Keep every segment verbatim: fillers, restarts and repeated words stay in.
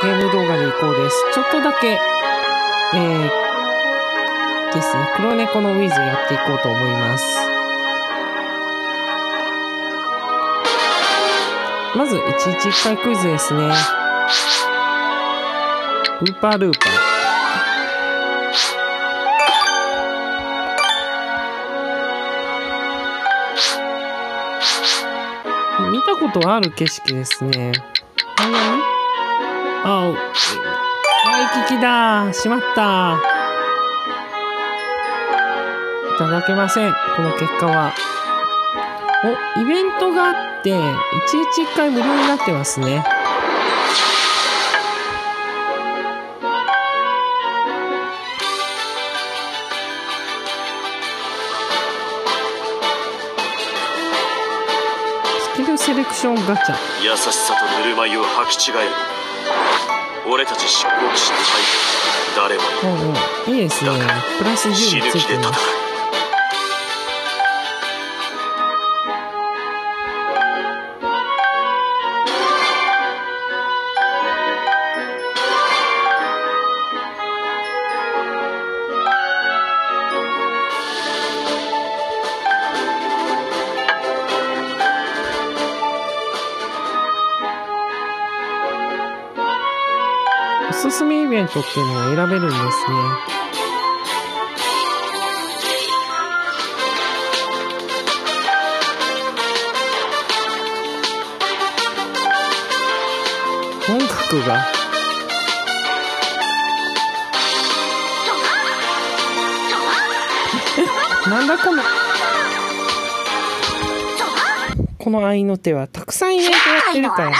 ゲーム動画でいこうです。ちょっとだけ、えー、ですね、黒猫のウィズやっていこうと思います。まず、いちいちいっかいクイズですね。ウーパールーパー。見たことある景色ですね。あ、ワイキキだ。しまった。いただけません。この結果は。お、イベントがあって、いちいちいっかい無料になってますね。スキルセレクションガチャ。 優しさとぬるま湯を履き違える。俺たち執行騎士の隊、誰もいない。 うんうん、いいですね。プラスじゅうついてます。おすすめイベントっていうのを選べるんですね。音楽がなんだこのこの合いの手はたくさんイベントやってるから。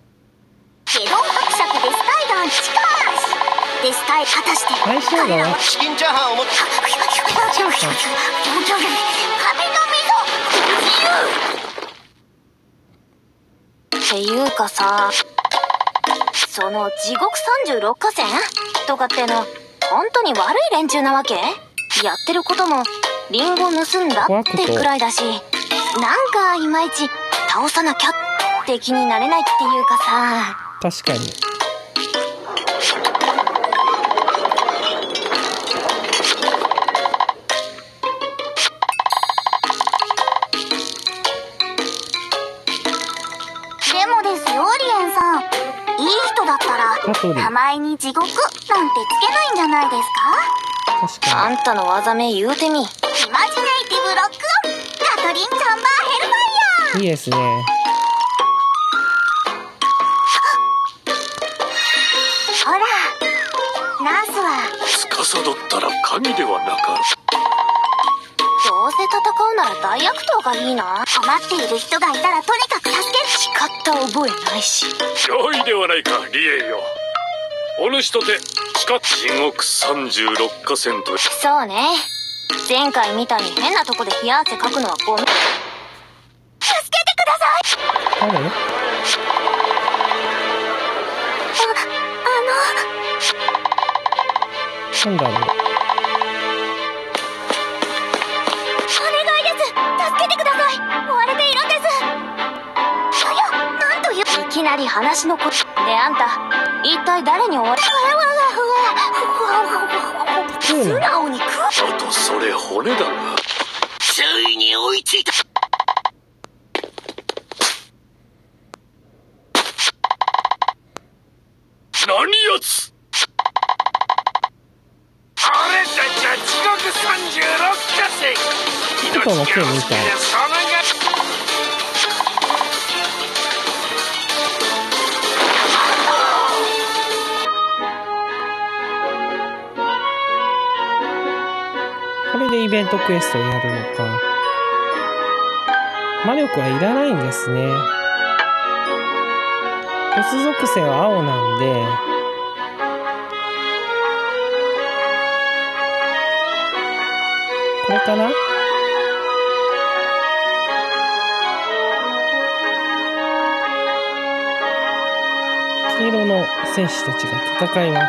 デスタイ果たして相性が悪い。 チキンチャーハンを持ってチャーハンっていうかさ、その地獄さんじゅうろく河川とかっての本当に悪い連中なわけ？やってることもリンゴ盗んだってくらいだし、なんかいまいち倒さなきゃって気になれないっていうかさ。 確かに。 名前に地獄なんてつけないんじゃないですか？ 確かに。 あんたの技名言うてみ。イマジネイティブロックオンガトリンチャンバーヘルファイヤー。 いいですね。 ほら、ナースは司ったら神ではなかろう。 どうせ戦うなら大悪党がいいな。困っている人がいたらとにかく助ける。誓った覚えないし。 良いではないか、リエイよ。お主とて誓っ地獄さんじゅうろく河川と。 そうね、前回みたいに変なとこで冷や汗かくのはごめん。助けてください。 誰？あ、 あのなんだろう。 お願いです。助けてください。追われているんです。いや、なんという。いきなり話のこで、あんた一体誰に追われ。素直に食う。 あとそれ骨だな。ついに追いついた。何やつ。俺たちは地獄さんじゅうろく河川。 人の剣みたい。これでイベントクエストをやるのか。魔力はいらないんですね。ボス属性は青なんで、これかな？黄色の戦士たちが戦います。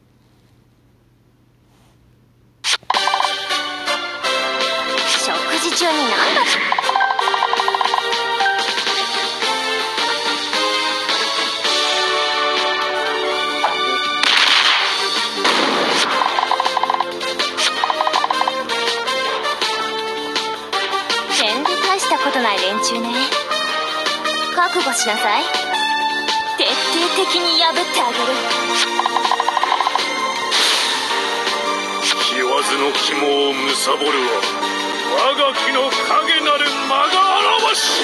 食事中になんだ。全然大したことない連中ね。覚悟しなさい。徹底的に破ってあげる。 言わずの肝を貪るは我が気の影なる魔が表し。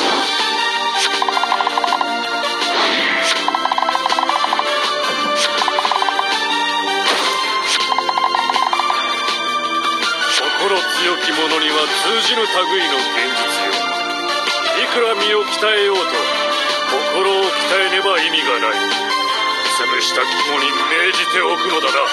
心強き者には通じぬ類の現実よ。いくら身を鍛えようと心を鍛えねば意味がない。潰した肝に銘じておくのだな。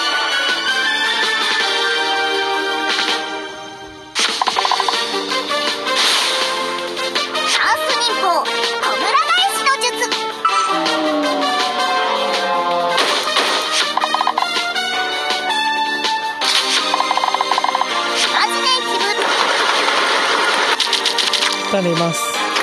打たれます。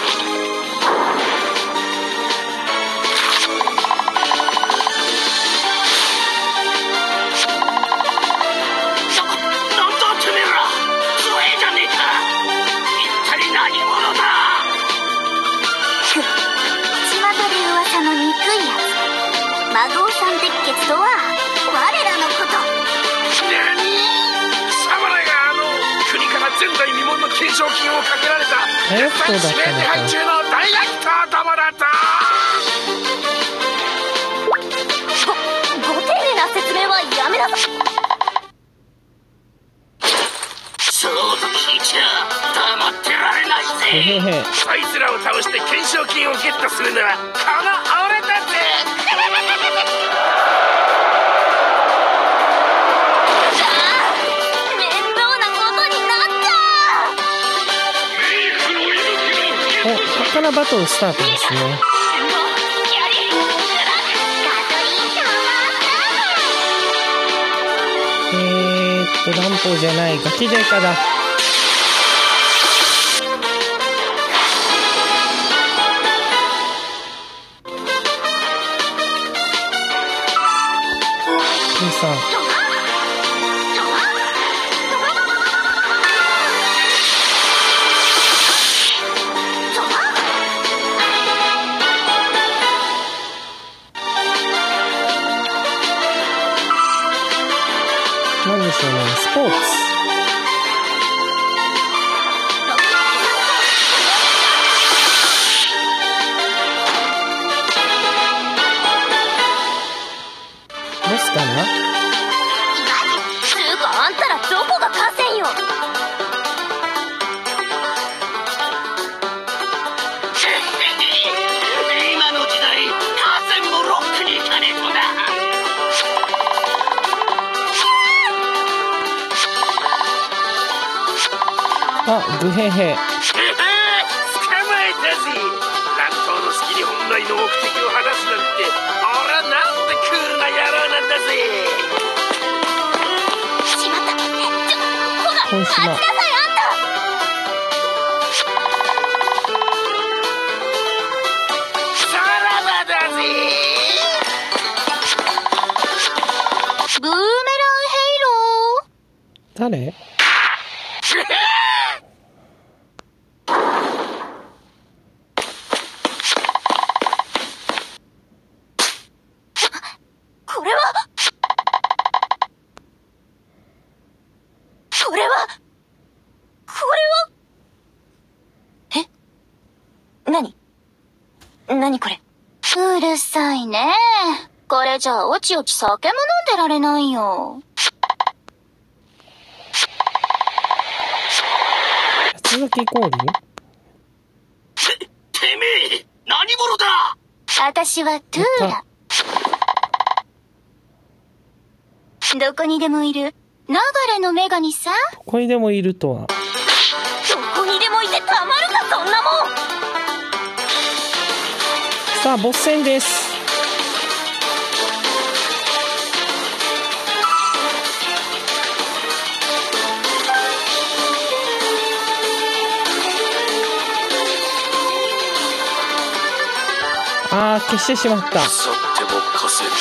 なんだてめえら、強えじゃねえか。一体何者だ。 ふっ、巷で噂の憎いやつ魔導山鉄血とは我らのこと。 なに、貴様らがあの国から前代未聞の懸賞金をかけられたえっとだったのか。 指名手配中の大悪党どもだと。 ごご丁寧な説明はやめなさい。 そうと聞いちゃ黙ってられないぜ。 へへへ。 そいつらを倒して懸賞金をゲットするのはこの俺だぜ。 お、ここからバトルスタートですね。えーっと、乱歩じゃない、ガキデカだ。兄さん。なんでしょうね、スポーツ。ボスかな。 つうかあんたらどこが河川よ。 今の時代河川もロックに行かねえとだ。 あ、グヘヘ。 捕まえたぜ。乱闘の隙に本来の目的を果たすなんて、俺はなんてクールな野郎なんだぜ。 しまった。ちょ、ほら、 本島。 待ちなさいあんた。 さらばだぜ。 ブーメランヘイロー。 誰？ これはこれはこれはえ？何？何これ？うるさいね。これじゃあおちおち酒も飲んでられないよ。 八つ咲き氷？ て、てめえ、何者だ。 私はトゥーラ。どこにでもいる流れの女神さ。 ここにでもいるとは。 どこにでもいてたまるかそんなもん。 さあボス戦です。 ああ、消してしまった。 去っても貸せる。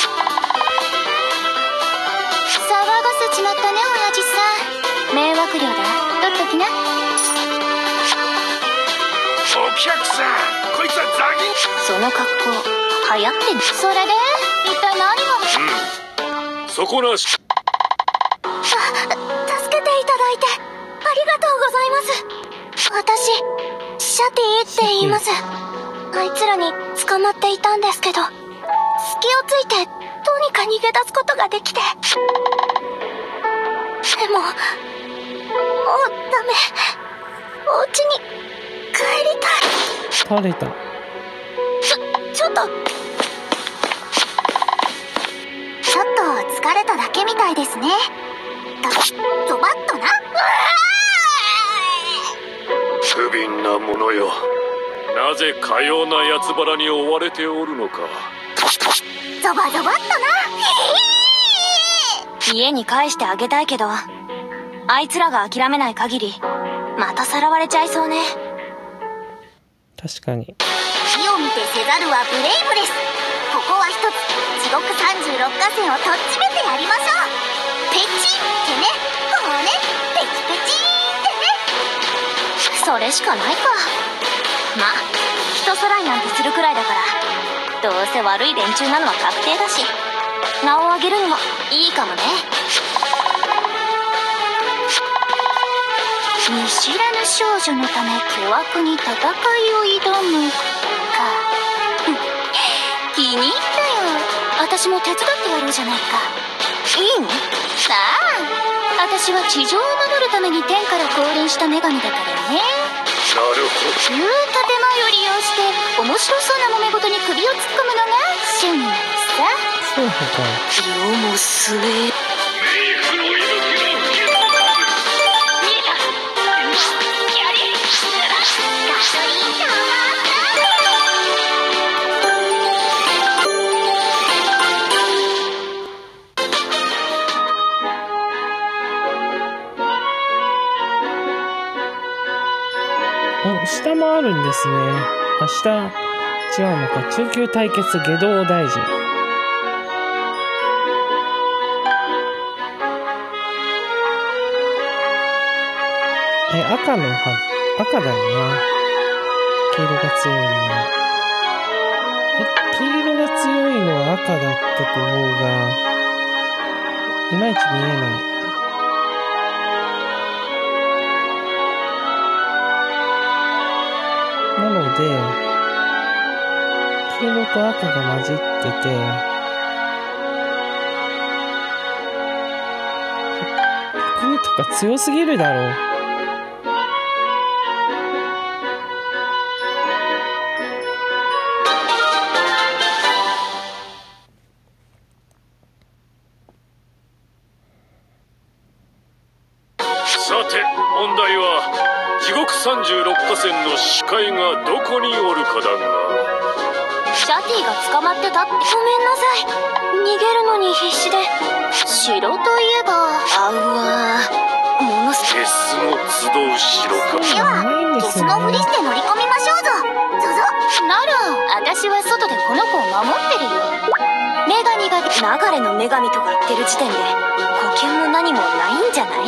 騒がせちまったね、親父さん。迷惑料だ。取っときな。 お客さん、こいつはザギン。 その格好流行ってんの？それで一体何が？ うん、そこなし。 あ、助けていただいてありがとうございます。私シャティって言います。あいつらに捕まっていたんですけど、隙をついてどうにか逃げ出すことができて。でももうダメ。お家に帰りたい。 倒れた。 ちょちょっとちょっと疲れただけみたいですね。だドバッとな。 不憫なものよ。なぜかようなやつばらに追われておるのか。 ゾバゾバっとな。家に返してあげたいけど、あいつらが諦めない限りまたさらわれちゃいそうね。 確かに。 火を見てせざるはブレイブです。ここは一つ地獄さんじゅうろっかせんをとっちめてやりましょう。ペチってね、こうね、ペチペチってね。それしかないか。まあ人さらいなんてするくらいだから、どうせ悪い連中なのは確定だし、名を上げるにもいいかもね。見知らぬ少女のため巨悪に戦いを挑むか。気に入ったよ。私も手伝ってやろうじゃないか。いいの？さあ、私は地上を守るために天から降臨した女神だからね。 なるほど。 言う建前を利用して面白そうな揉め事に首を突っ込むのが趣味なのさ。 そうか。 世も末メイクの息吹のお、下もあるんですね。あ、下違うのか。中級対決下道大臣。え、赤のは赤だよな。黄色が強いのは。え、黄色が強いのは赤だったと思うが、いまいち見えない。なので、黄色と赤が混じってて、これとか強すぎるだろう。 さて問題は地獄さんじゅうろっかせんの視界がどこにおるかだが。 シャティが捕まってたって。ごめんなさい。逃げるのに必死で。城といえばあうわー、ものすゲスの集う城か。 ではゲスのふりして乗り込みましょうぞ。ぞぞ。なら私は外でこの子を守ってるよ。女神が流れの女神とか言ってる時点で呼吸も何もないんじゃない？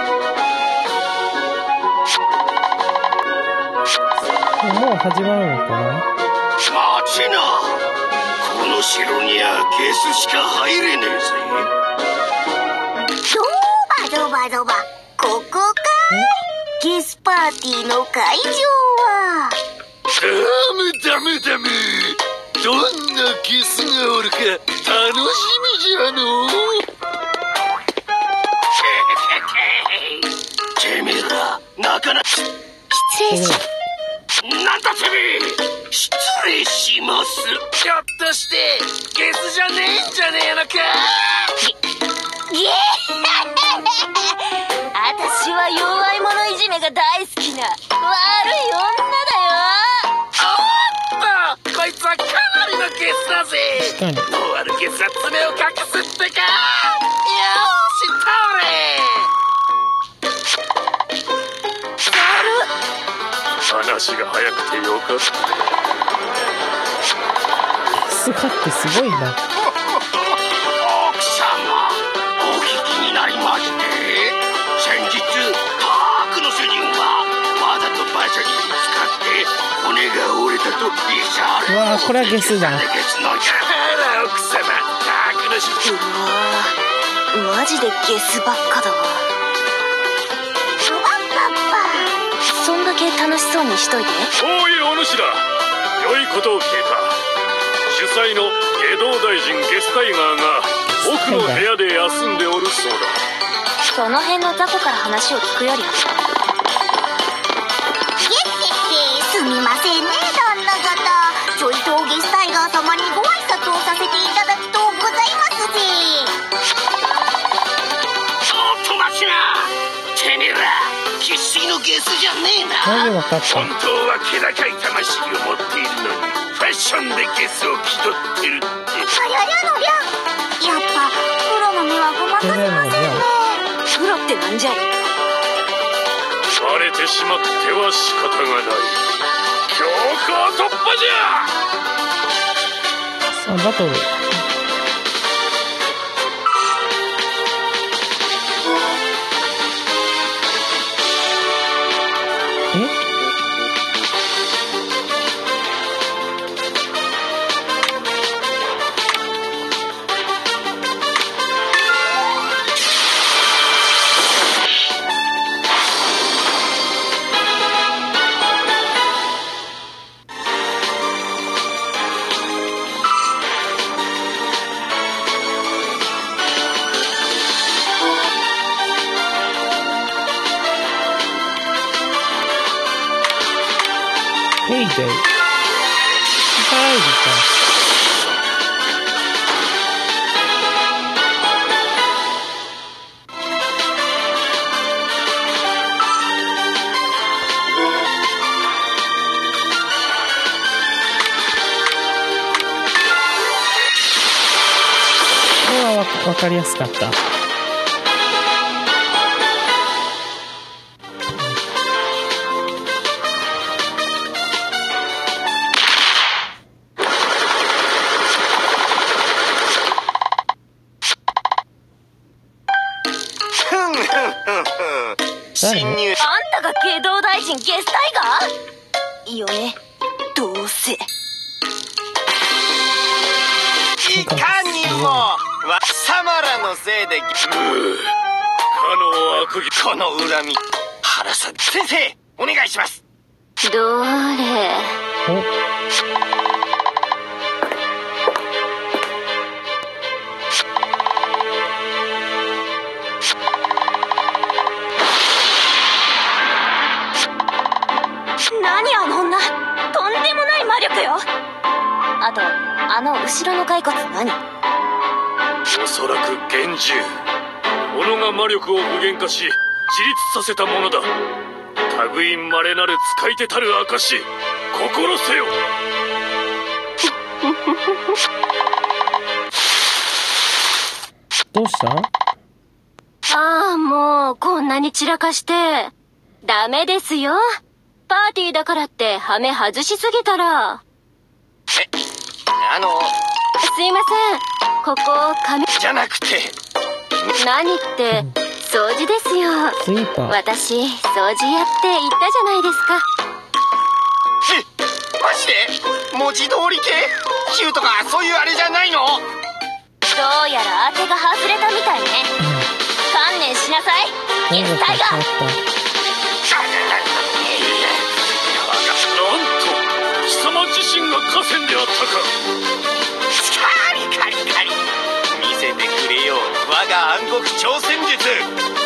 もう始まるのかな。 待ちな。この城にはゲスしか入れねえぜ。 ゾバゾバゾバ、ここか。ゲスパーティーの会場は。 ダメダメダメ。どんなゲスがおるか楽しみじゃの。てめえらなかなか。 失礼しなんだてめえ。失礼します。ひょっとしてゲスじゃねえんじゃねえのか。 ゲエ私は弱い者いじめが大好きな悪い女だよ。 おっと、こいつはかなりのゲスだぜ。 確かに。 もうあるゲスは爪を隠すってか。よーし倒れ。 話が早くてよかった。 スがってすごいな。 奥様、お聞きになりまして、先日タークの主人はわざと馬車にぶつかって骨が折れたとリシャール。 うわー、これはゲスだ。 ゲスのあら奥様、タークの主人。 うわー、マジでゲスばっかだわ。そんだけ楽しそうにしといて。 おいお主ら、良いことを聞いた。主催の下道大臣ゲスタイガーが奥の部屋で休んでおるそうだ。 その辺の雑魚から話を聞くより。 すみませんね、旦那方。ちょいとゲスタイガー様にご挨拶をさせていただきとうございますぜ。 ちょっと待ちな、てめえら生粋のゲスじゃねえな。 なんでわかった？ 本当は気高い魂を持っているのにファッションでゲスを気取ってるって。 ありゃりゃのりゃ、やっぱプロの目はごまかせませんね。 プロってなんじゃい。 バレてしまっては仕方がない。強行突破じゃ。 さあバトル。え？ペイデイ。入るか。これはわわかりやすかった。 侵入。 あんたが下道大臣ゲスタイガー？いいよね、どうせ。 いかにもわサマラのせいで。 かの悪議、 この恨み晴らさ。先生お願いします。 どれ。 お。 何あの女、とんでもない魔力よ。あとあの後ろの骸骨何？ おそらく幻獣。己が魔力を具現化し自立させたものだ。類いまれなる使い手たる証、心せよ。 どうした？ ああ、もうこんなに散らかしてダメですよ。パーティーだからってハメ外しすぎたら。 え、あのすいません、ここ紙じゃなくて。 何って掃除ですよ。 スイーパー。 私掃除やって言ったじゃないですか。 え、マジで文字通り系キューとかそういうあれじゃないの？ どうやら当てが外れたみたいね。観念しなさい、ゲスタイガー。 なんと貴様自身が河川であったか。 カリカリカリ、見せてくれよ我が暗黒挑戦術、ゲスフィー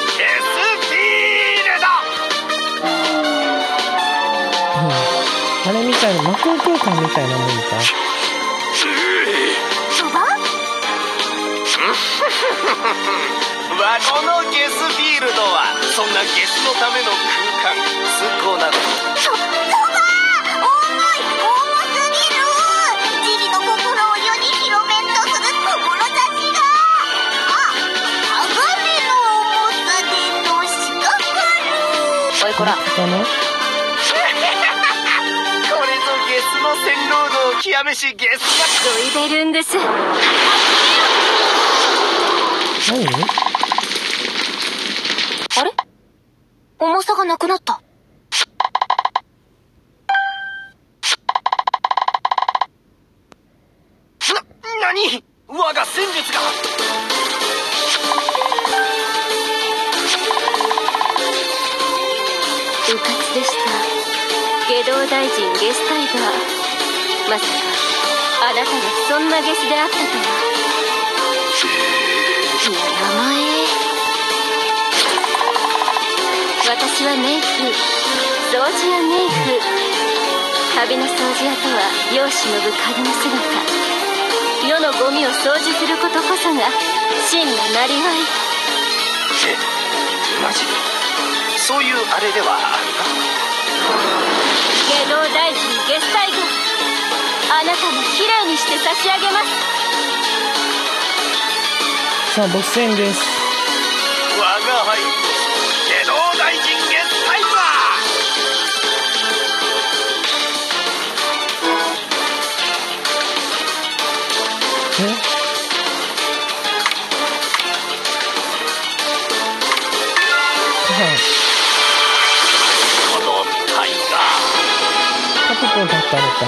ルド。 あれみたいな、魔法空間みたいなもんか。 そば？ わこのゲスフィールドはそんなゲスのための空間、崇高なの。 そ、そば！重い、重すぎる。ジギの心を世に広めんとする志が。あ、鋼の重さでのしかかる。 おいこら、 かな？ これぞゲの線ロードを極めしゲスロイベルンです。 何？ あれ？重さがなくなった。 な、何？我が戦術が。 うかつでした。下道大臣ゲスタイガー。まさかあなたがそんなゲスであったとは。いや、名前。私はメイク、掃除やメイク。旅の掃除屋とは世を忍ぶ仮の姿。世のゴミを掃除することこそが真のなりわい。 え、マジ？そういうあれではあるか？ 下道大臣ゲスタイガー、あなたもきれいにして差し上げます。 さあ、ボス戦です。 我が輩下道大臣ゲスタイガえ？はい。 このタイガカプコンだったのか。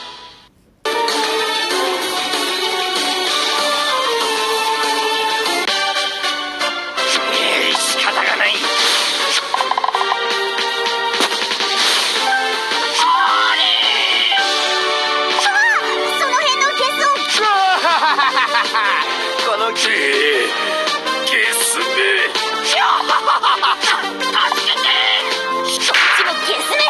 ー、えー、仕方がない。あれその辺のゲスを。 このゲーゲスめ。助けて。 一口のゲスめ。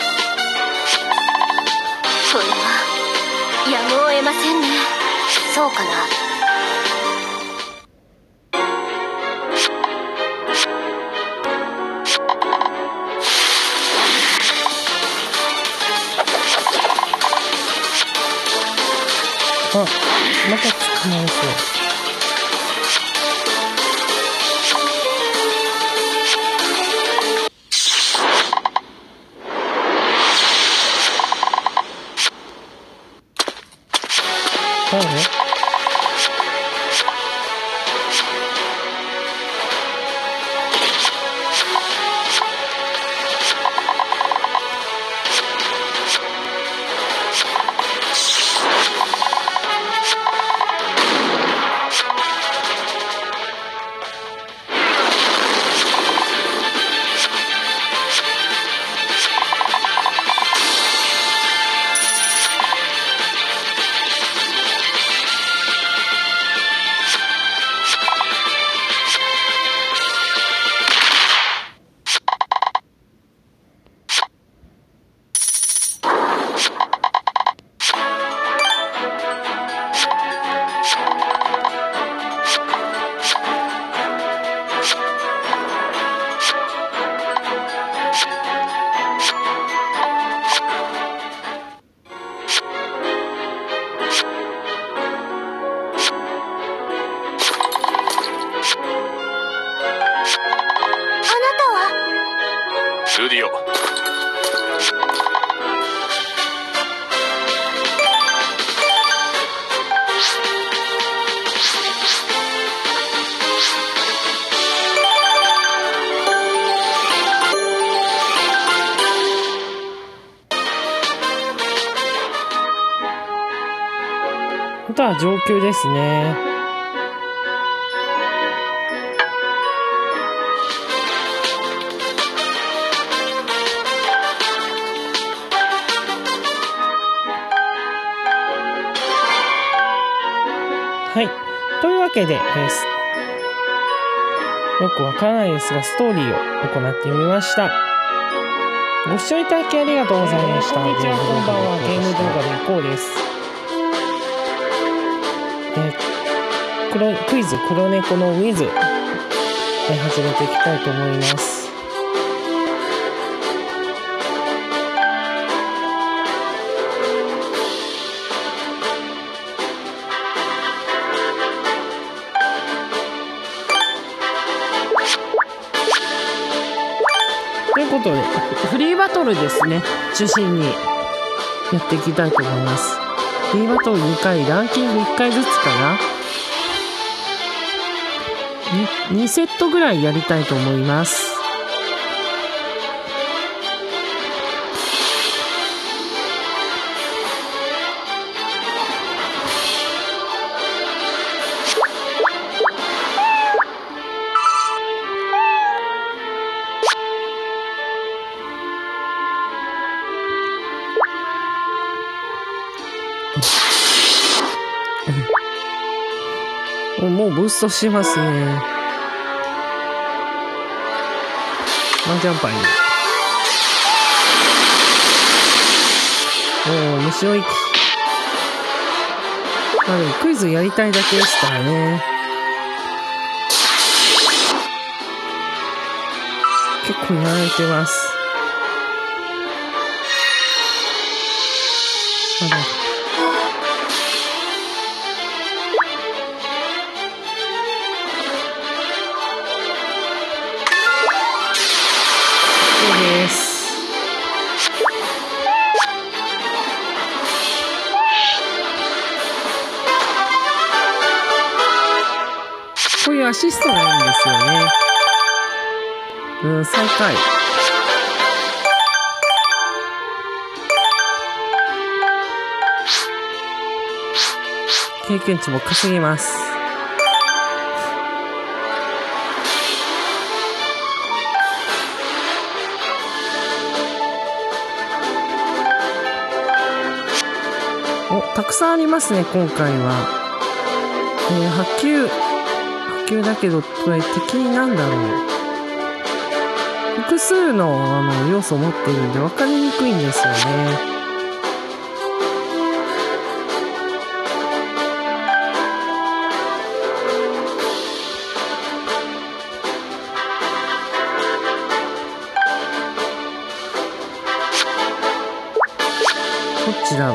これはやむを得ませんね。そうかな。 あ、また捕まえそう。誰？ ルディオ。 あとは上級ですね。はい。というわけで、えーすよくわからないですが、ストーリーを行ってみました。ご視聴いただきありがとうございました。こんにちは、こんばんは。ゲーム動画でいこうです。えー、黒クイズ黒猫のウィズ、えー始めていきたいと思います。ということで、フリーバトルですね、中心に。 やっていきたいと思います。D バトルにかい、ランキングいっかいずつかな。に, にセットぐらいやりたいと思います。もうブーストしますね。ワンジャンパイに。おー、虫の息。まあでもクイズやりたいだけですからね。結構やられてます。まだです。こういうアシストがいいんですよね。うん、最下位。経験値も稼げます。たくさんありますね、今回は。えー、波及、波及だけど、これ敵なんだろう。複数の、あの要素を持っているんで分かりにくいんですよね。どっちだろう。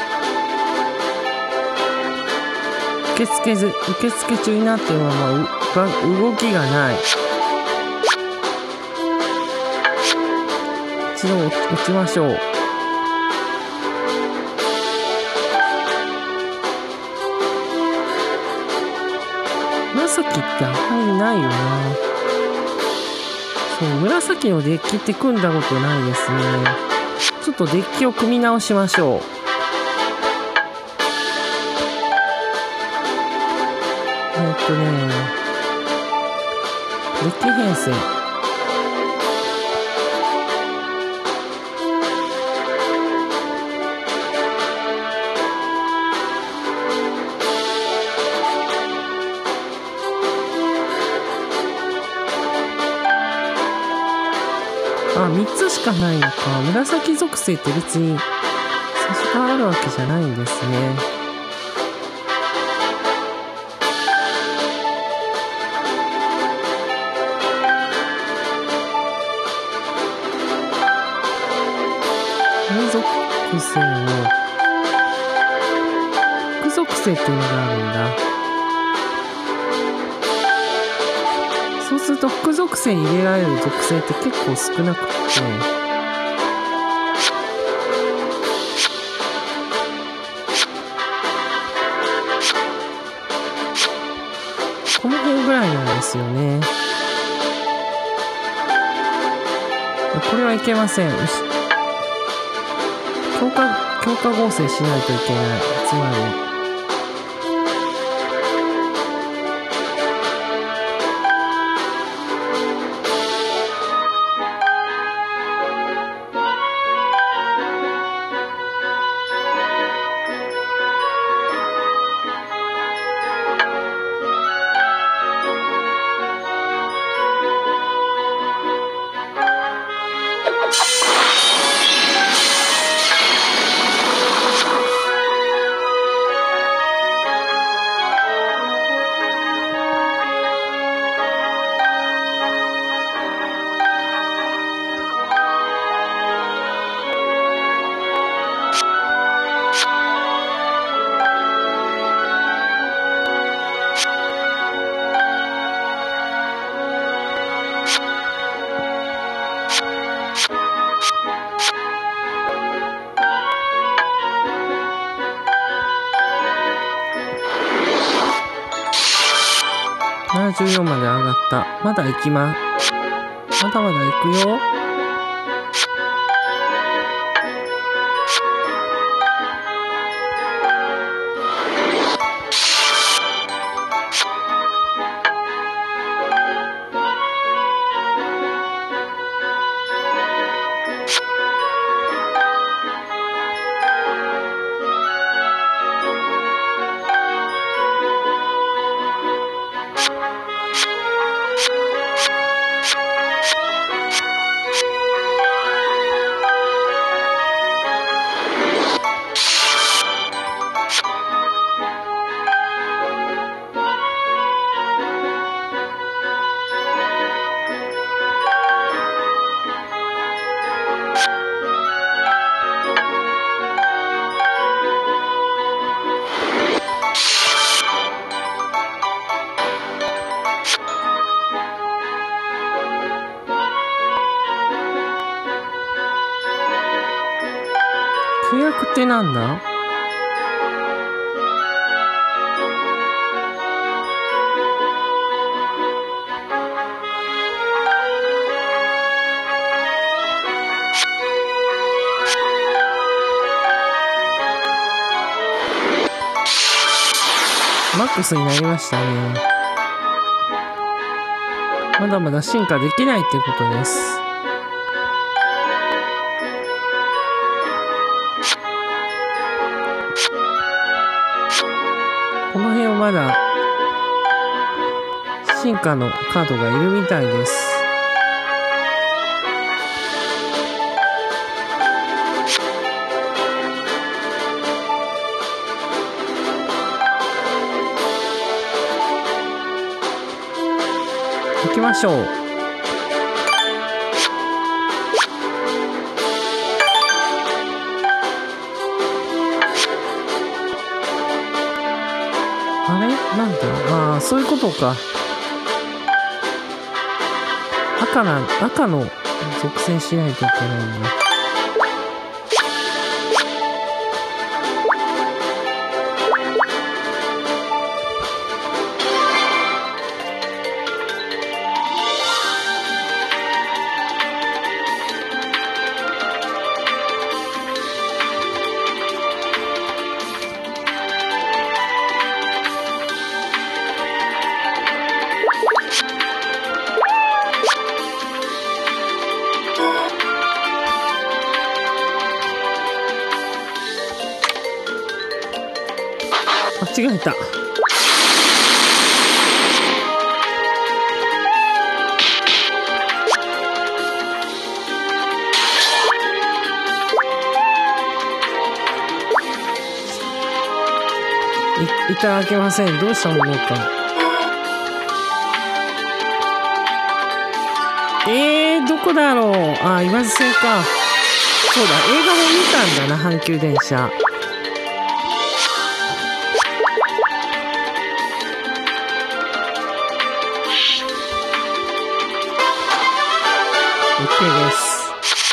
受付ず、受付中になってるままう動きがない。一度落ちましょう。紫ってあんまりないよな。そう、紫のデッキって組んだことないですね。ちょっとデッキを組み直しましょう。えーっとね、デッキ編成。あ、みっつしかないのか。紫属性って別に最初からあるわけじゃないんですね。属性を副属性っていうのがあるんだ。そうすると副属性に入れられる属性って結構少なくて、この辺ぐらいなんですよね。これはいけません。強化、強化合成しないといけない。つまり、 ななじゅうよんまで上がった。まだ行きま、まだまだ行くよ。契約ってなんだ？マックスになりましたね。まだまだ進化できないってことです。この辺はまだ進化のカードがいるみたいです。行きましょう。あれなんだ、ああ、そういうことか。赤な、赤の属性しないといけないんだ。間違えた。い、いただけません。どうしたものか。えー、どこだろう。あー、今津線か。そうだ、映画も見たんだな、阪急電車。OK です。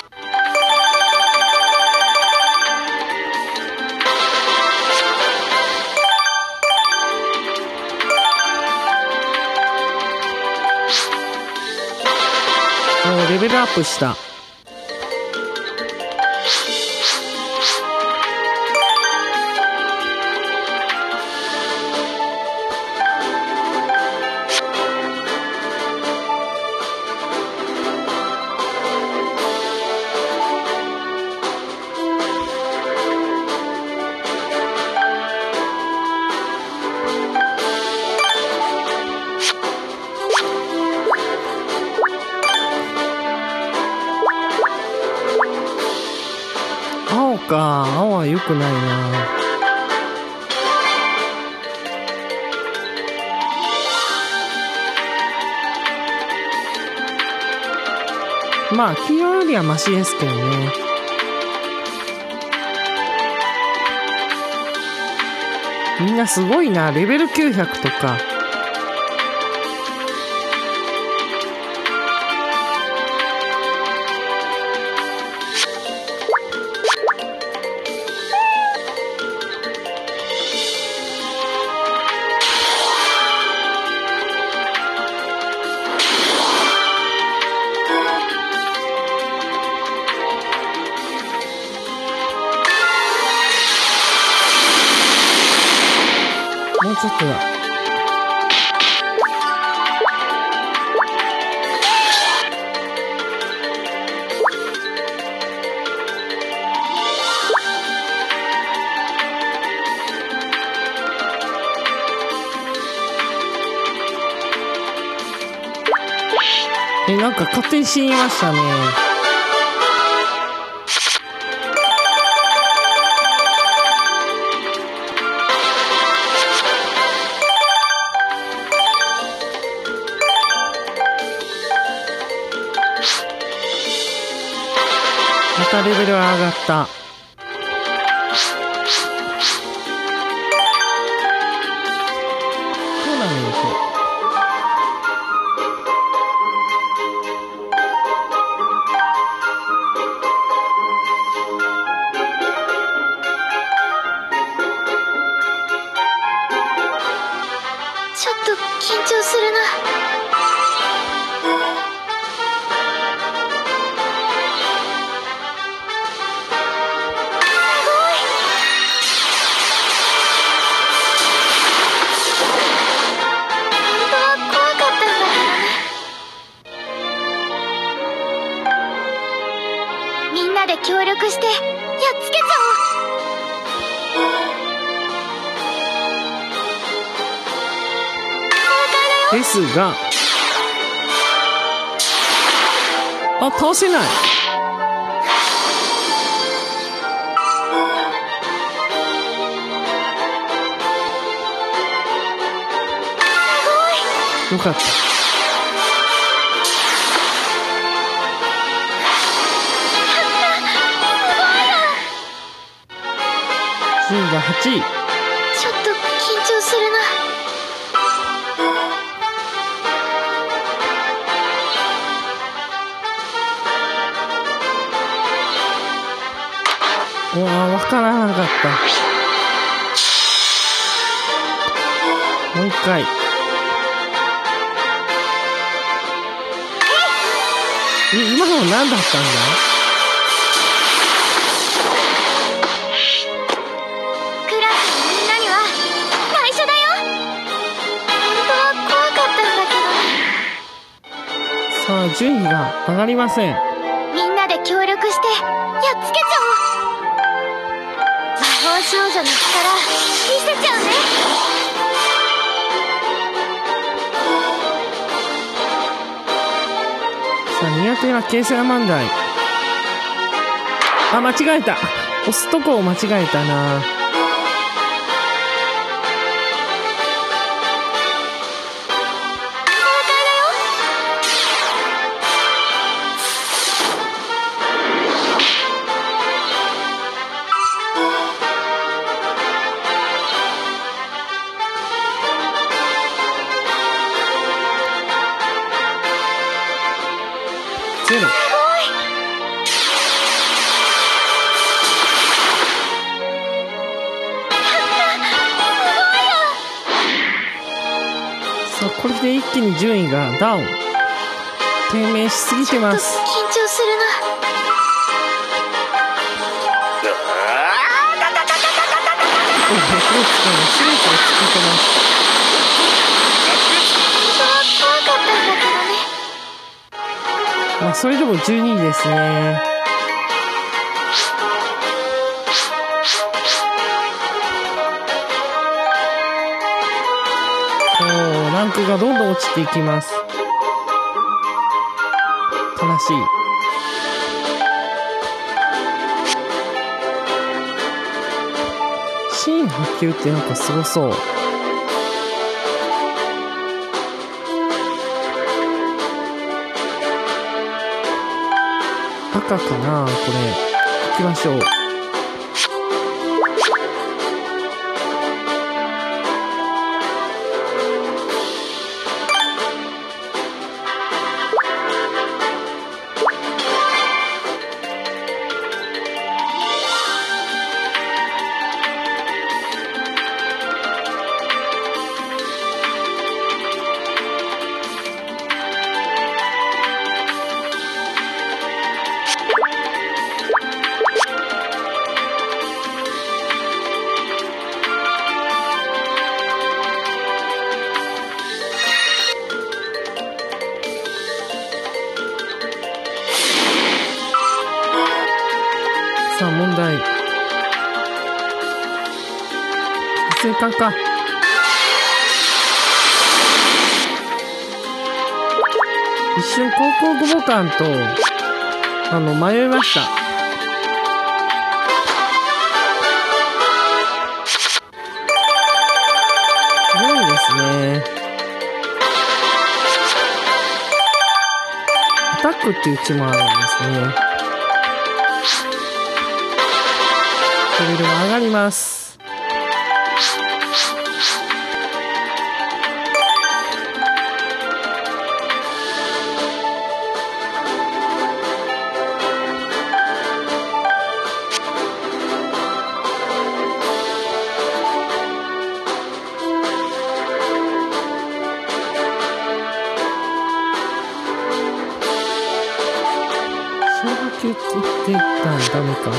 もうレベルアップした。青か、青は良くないな。まあ黄色よりはマシですけどね。みんなすごいな、レベルきゅうひゃくとか。 ちょっとだ。え、なんか勝手に死にましたね。またレベルが上がった。トーナメント。 ちょっと緊張するな。協力してやっつけちゃおう。 ですが、あ、倒せない。よかった。順位がはちい。 ちょっと緊張するな。 うわー、わからなかった。もう一回。え、今のは何だったんだ？さあ、順位が上がりません。 みんなで協力してやっつけちゃおう。魔法少女の力見せちゃうね。 さあ、苦手な形成問題。あ、間違えた。押すとこを間違えたな。ゼロ。さあ、これで一気に順位がダウン。低迷しすぎてます。 緊張するな。 お、ヘッドロックのシュートを突き飛ばす。 怖かったんだけどね。 まあ、それでもじゅうにいですね。おー、ランクがどんどん落ちていきます。悲しい。シーン波及ってなんかすごそう。赤かなこれ。行きましょう。 さあ問題。活性化か。一瞬高校雲館とあの迷いました。すごいですね。アタックっていう地もあるんですね。レベルが上がります。消極って言ったらダメか。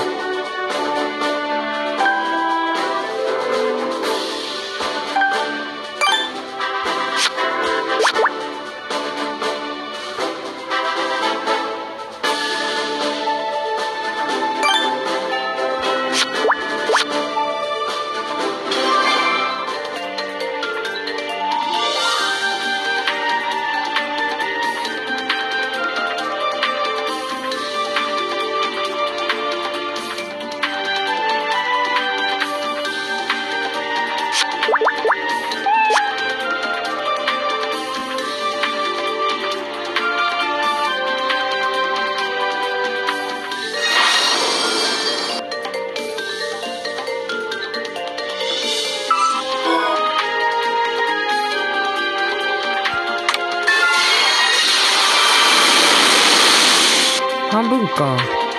半分か。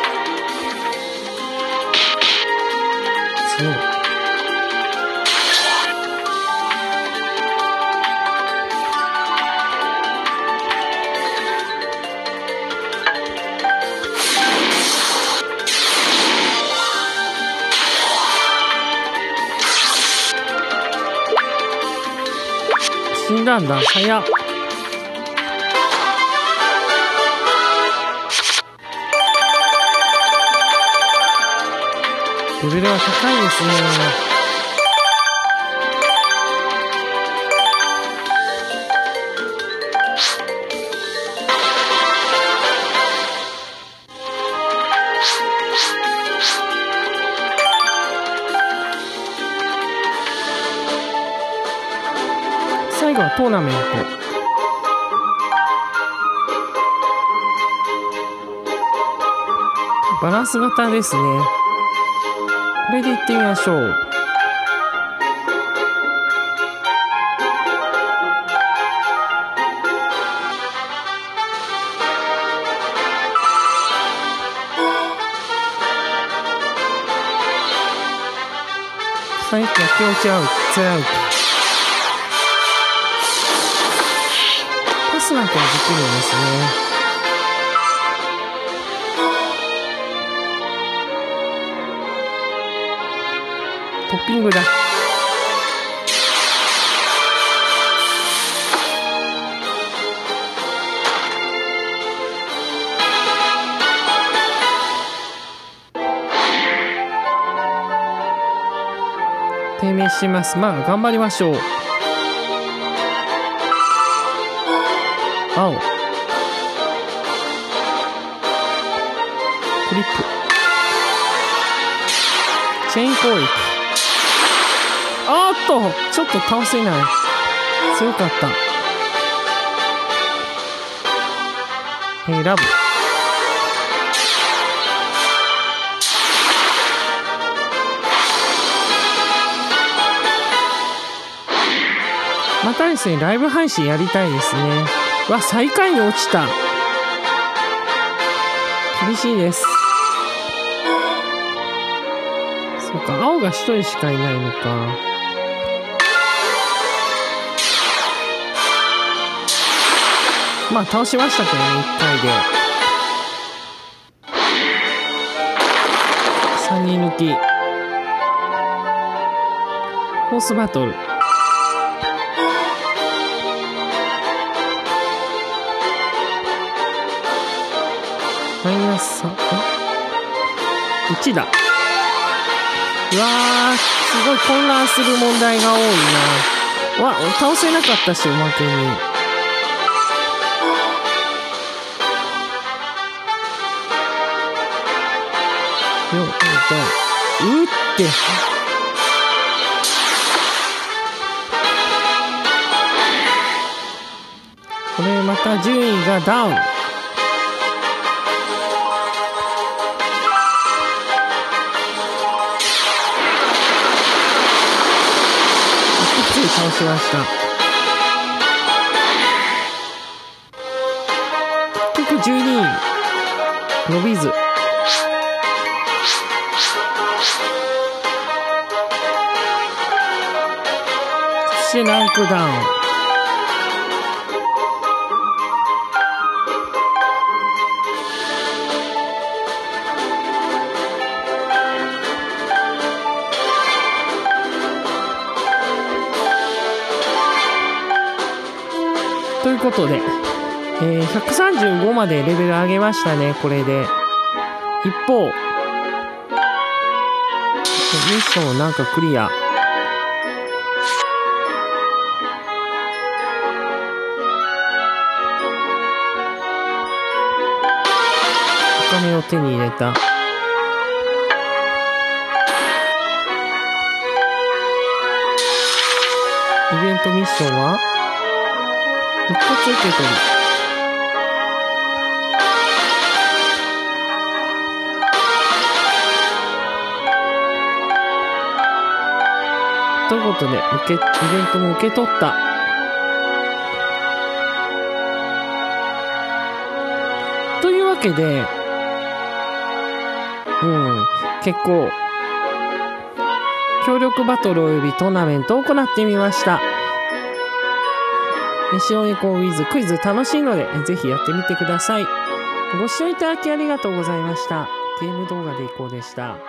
強い。死んだんだ。早っ。レベルは高いですね。最後はトーナメント。バランス型ですね。これでいってみましょう。最後は気持ち合う、ツーアウト。パスなんかもできるんですね。トッピングだ。低迷します。まあ頑張りましょう。青クリップチェーン攻撃。あーっとちょっと倒せない。強かった。えー、ラブまたですね、ライブ配信やりたいですね。わ、最下位に落ちた。厳しいです。そうか、青が一人しかいないのか。まあ倒しましたけどね、いっかいで。さんにん抜き。ホースバトル。マイナスさん。 いちだ。うわー、すごい混乱する問題が多いな。わ、倒せなかったし、おまけに。よ、うって。これまた順位がダウン。倒しました。結局じゅうにい伸びず。そしてランクダウン。ということで、えー、ひゃくさんじゅうごまでレベル上げましたね、これで。一方、ミッションなんかクリア。お金を手に入れた。イベントミッションは一発受け取り。ということで、受け、イベントも受け取った。というわけで、うん、結構、協力バトルおよびトーナメントを行ってみました。シオンエコーウィズクイズ楽しいので、ぜひやってみてください。ご視聴いただきありがとうございました。ゲーム動画でいこうでした。